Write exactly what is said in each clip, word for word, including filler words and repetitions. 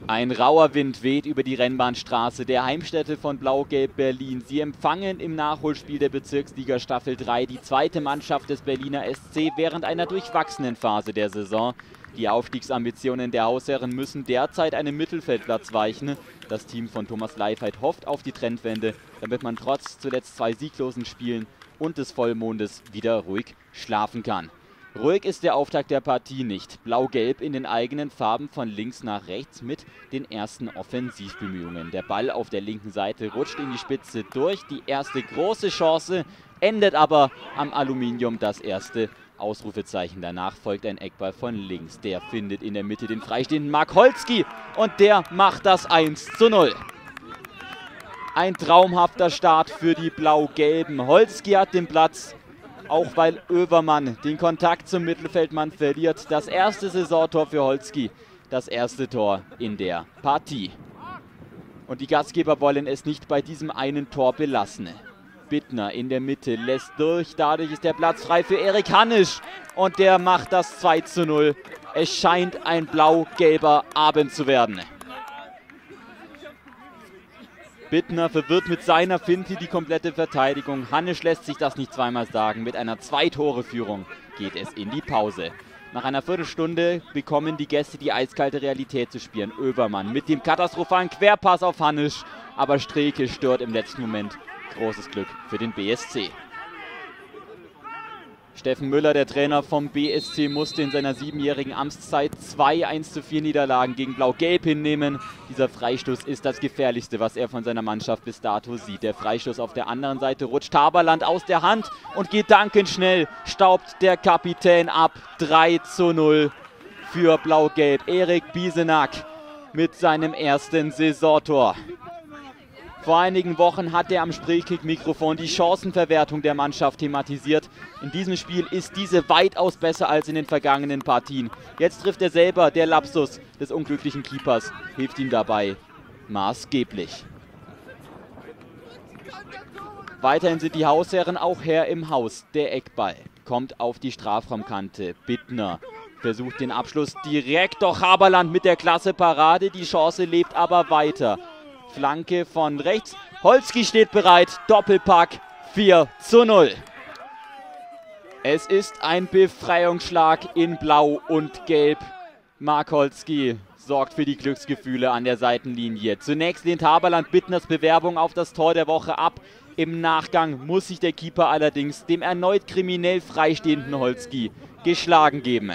Ein rauer Wind weht über die Rennbahnstraße der Heimstätte von Blau-Gelb Berlin. Sie empfangen im Nachholspiel der Bezirksliga Staffel drei die zweite Mannschaft des Berliner S C während einer durchwachsenen Phase der Saison. Die Aufstiegsambitionen der Hausherren müssen derzeit einem Mittelfeldplatz weichen. Das Team von Thomas Leifheit hofft auf die Trendwende, damit man trotz zuletzt zwei sieglosen Spielen und des Vollmondes wieder ruhig schlafen kann. Ruhig ist der Auftakt der Partie nicht. Blau-Gelb in den eigenen Farben von links nach rechts mit den ersten Offensivbemühungen. Der Ball auf der linken Seite rutscht in die Spitze durch. Die erste große Chance endet aber am Aluminium, das erste Ausrufezeichen. Danach folgt ein Eckball von links. Der findet in der Mitte den freistehenden Mark Holzki und der macht das eins zu null. Ein traumhafter Start für die Blau-Gelben. Holzki hat den Platz, auch weil Oevermann den Kontakt zum Mittelfeldmann verliert. Das erste Saisontor für Holzki, das erste Tor in der Partie. Und die Gastgeber wollen es nicht bei diesem einen Tor belassen. Bittner in der Mitte lässt durch, dadurch ist der Platz frei für Erik Hanisch und der macht das zwei zu null. Es scheint ein blau-gelber Abend zu werden. Bittner verwirrt mit seiner Finte die komplette Verteidigung. Hanisch lässt sich das nicht zweimal sagen. Mit einer Zwei-Tore-Führung geht es in die Pause. Nach einer Viertelstunde bekommen die Gäste die eiskalte Realität zu spüren. Oevermann mit dem katastrophalen Querpass auf Hanisch, aber Streke stört im letzten Moment. Großes Glück für den B S C. Steffen Müller, der Trainer vom B S C, musste in seiner siebenjährigen Amtszeit zwei eins zu vier Niederlagen gegen Blau-Gelb hinnehmen. Dieser Freistoß ist das Gefährlichste, was er von seiner Mannschaft bis dato sieht. Der Freistoß auf der anderen Seite rutscht Haberland aus der Hand und gedankend schnell staubt der Kapitän ab. drei zu null für Blau-Gelb. Erik Biesenack mit seinem ersten Saisontor. Vor einigen Wochen hat er am Spreekick-Mikrofon die Chancenverwertung der Mannschaft thematisiert. In diesem Spiel ist diese weitaus besser als in den vergangenen Partien. Jetzt trifft er selber, der Lapsus des unglücklichen Keepers hilft ihm dabei maßgeblich. Weiterhin sind die Hausherren auch Herr im Haus. Der Eckball kommt auf die Strafraumkante. Bittner versucht den Abschluss direkt, doch Haberland mit der klasse Parade. Die Chance lebt aber weiter. Flanke von rechts. Holzki steht bereit. Doppelpack vier zu null. Es ist ein Befreiungsschlag in Blau und Gelb. Mark Holzki sorgt für die Glücksgefühle an der Seitenlinie. Zunächst lehnt Haberland Bittners Bewerbung auf das Tor der Woche ab. Im Nachgang muss sich der Keeper allerdings dem erneut kriminell freistehenden Holzki geschlagen geben.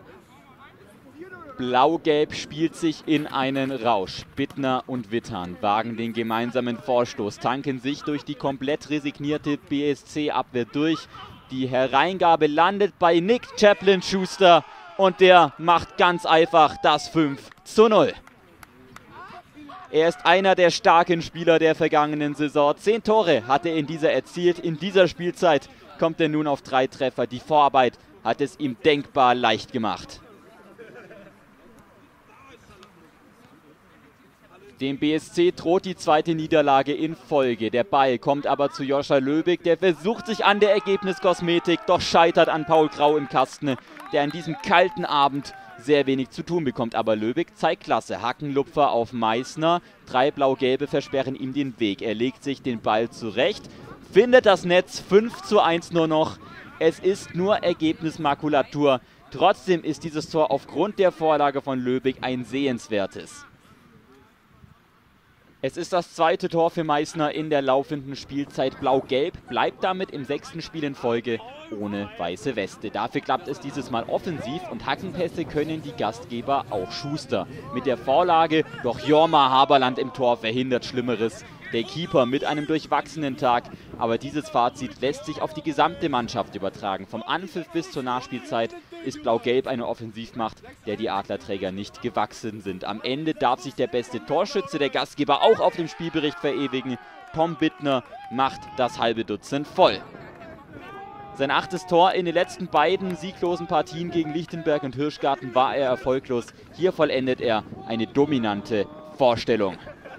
Blau-Gelb spielt sich in einen Rausch. Bittner und Wittan wagen den gemeinsamen Vorstoß, tanken sich durch die komplett resignierte B S C-Abwehr durch. Die Hereingabe landet bei Nick Chaplin-Schuster und der macht ganz einfach das fünf zu null. Er ist einer der starken Spieler der vergangenen Saison. Zehn Tore hat er in dieser erzielt. In dieser Spielzeit kommt er nun auf drei Treffer. Die Vorarbeit hat es ihm denkbar leicht gemacht. Dem B S C droht die zweite Niederlage in Folge. Der Ball kommt aber zu Joscha Löbig. Der versucht sich an der Ergebniskosmetik, doch scheitert an Paul Grau im Kasten, der an diesem kalten Abend sehr wenig zu tun bekommt. Aber Löbig zeigt Klasse. Hackenlupfer auf Meißner. Drei Blau-Gelbe versperren ihm den Weg. Er legt sich den Ball zurecht, findet das Netz. fünf zu eins nur noch. Es ist nur Ergebnismakulatur. Trotzdem ist dieses Tor aufgrund der Vorlage von Löbig ein sehenswertes. Es ist das zweite Tor für Meißner in der laufenden Spielzeit. Blau-Gelb bleibt damit im sechsten Spiel in Folge ohne weiße Weste. Dafür klappt es dieses Mal offensiv und Hackenpässe können die Gastgeber auch Schuster. Mit der Vorlage, doch Jorma Haberland im Tor verhindert Schlimmeres. Der Keeper mit einem durchwachsenen Tag, aber dieses Fazit lässt sich auf die gesamte Mannschaft übertragen. Vom Anpfiff bis zur Nachspielzeit ist Blau-Gelb eine Offensivmacht, der die Adlerträger nicht gewachsen sind. Am Ende darf sich der beste Torschütze der Gastgeber auch auf dem Spielbericht verewigen. Tom Bittner macht das halbe Dutzend voll. Sein achtes Tor in den letzten beiden sieglosen Partien gegen Lichtenberg und Hirschgarten war er erfolglos. Hier vollendet er eine dominante Vorstellung.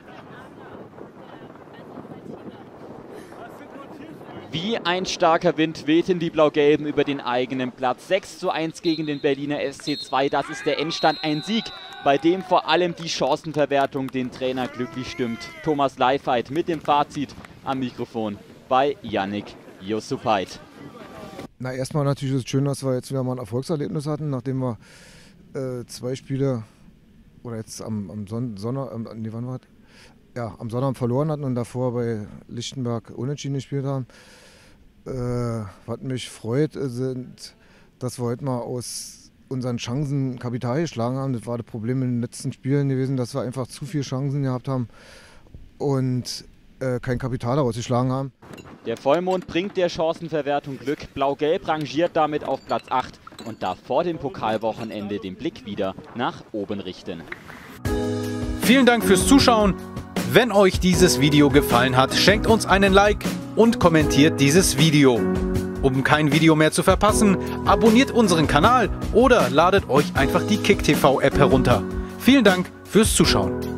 Wie ein starker Wind wehten die Blau-Gelben über den eigenen Platz. sechs zu eins gegen den Berliner S C zwei, das ist der Endstand. Ein Sieg bei dem vor allem die Chancenverwertung den Trainer glücklich stimmt. Thomas Leifheit mit dem Fazit am Mikrofon bei Yannick Jussupait. Na, erstmal natürlich ist es schön, dass wir jetzt wieder mal ein Erfolgserlebnis hatten, nachdem wir äh, zwei Spiele oder jetzt am, am Son Sonntag, ähm, nee, wann war das? Ja, am Sonntag verloren hatten und davor bei Lichtenberg unentschieden gespielt haben. Äh, was mich freut, sind, dass wir heute mal aus unseren Chancen Kapital geschlagen haben. Das war das Problem in den letzten Spielen gewesen, dass wir einfach zu viele Chancen gehabt haben und äh, kein Kapital daraus geschlagen haben. Der Vollmond bringt der Chancenverwertung Glück. Blau-Gelb rangiert damit auf Platz acht und darf vor dem Pokalwochenende den Blick wieder nach oben richten. Vielen Dank fürs Zuschauen. Wenn euch dieses Video gefallen hat, schenkt uns einen Like und kommentiert dieses Video. Um kein Video mehr zu verpassen, abonniert unseren Kanal oder ladet euch einfach die KickTV App herunter. Vielen Dank fürs Zuschauen.